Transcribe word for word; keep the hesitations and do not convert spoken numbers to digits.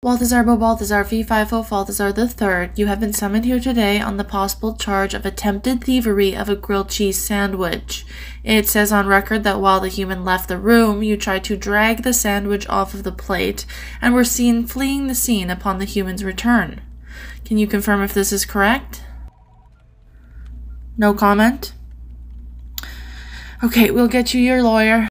Balthazar Bo Balthazar V five O Balthazar the Third, you have been summoned here today on the possible charge of attempted thievery of a grilled cheese sandwich. It says on record that while the human left the room, you tried to drag the sandwich off of the plate and were seen fleeing the scene upon the human's return. Can you confirm if this is correct? No comment? Okay, we'll get you your lawyer.